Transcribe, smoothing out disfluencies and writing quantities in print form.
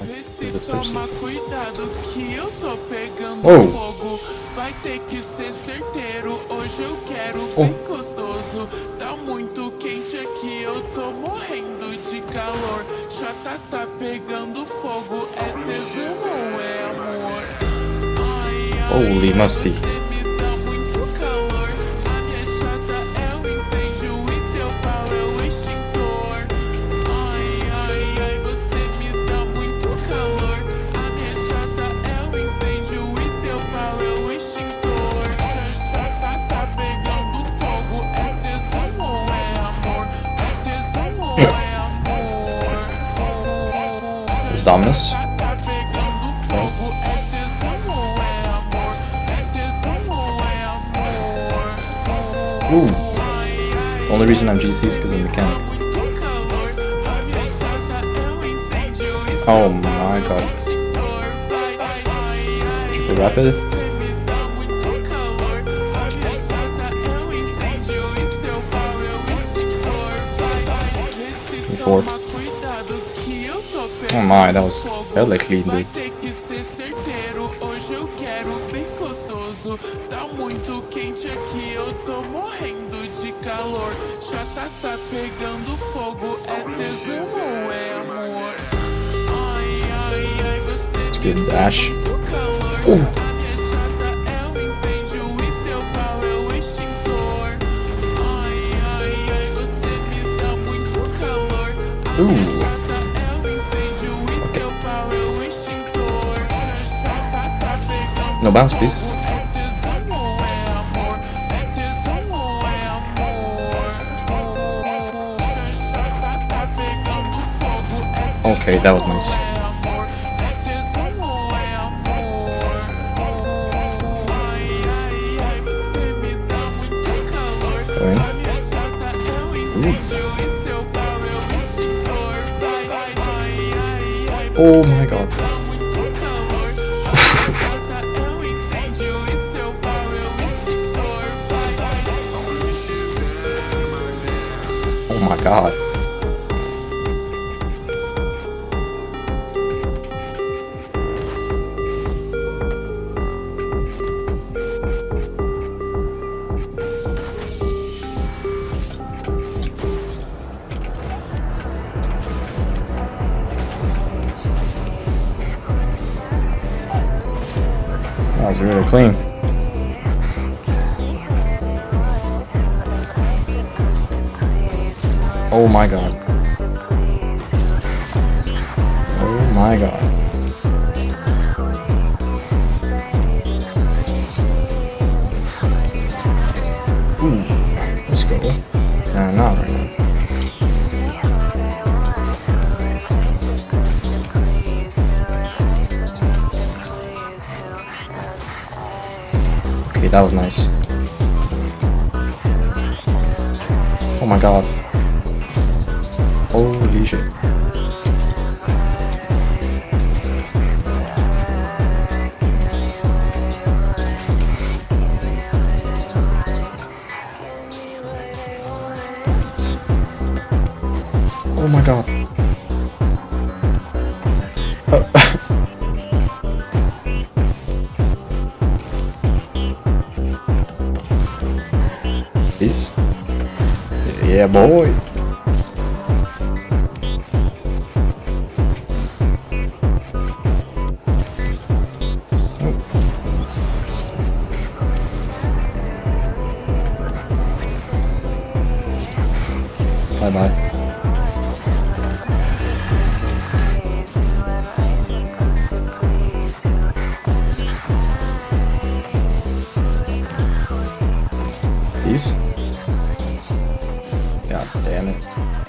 Vê se toma cuidado que eu tô pegando fogo. Vai ter que ser certeiro, hoje eu quero bem gostoso. Tá muito quente aqui, eu tô morrendo de calor. Chata tá pegando fogo, é tesão ou é amor? Ai, ai, Holy musty. você me dá muito calor. A minha chata é o incêndio e teu pau é o extintor. Ai, ai, ai, você me dá muito calor. A minha chata é o incêndio e teu pau é o extintor. Chata tá pegando fogo, é tesão ou é amor? É tesão ou é amor? There's Dominus. Tá pegando fogo, é tesão ou é amor? É tesão ou é amor? Ooh. The only reason I'm GC is because I'm mechanic. Oh my god. Triple rapid. Four. Oh my, that was hella clean, dude. Tá muito quente aqui, eu tô morrendo de calor. Chata tá pegando fogo, é tesão ou é amor? Ai, ai, ai, você Let's get dash. calor. A minha chata é o incêndio e teu pau é o extintor. Ai, ai, ai, você me dá muito calor. A minha chata é o incêndio e teu pau é o extintor. Chata tá pegando No bounce, please. fogo, é tesão ou é amor? É tesão ou é amor? Chata tá pegando fogo, é Okay, that was nice. amor? É tesão ou é amor? Ai, ai, ai, você me dá muito calor. A minha chata é o incêndio e seu pau é o extintor. Vai, vai, ai, ai, ai, Oh my god. dá muito calor. A minha chata é o incêndio e seu pau é o extintor. Vai, vai, Oh my god. That was really clean. Oh my god. Oh my god. Ooh, let's go. Not right now. Okay, that was nice. Oh my god. Holy shit. Oh my god. This? Yeah, boy. Bye bye. Peace. God damn it.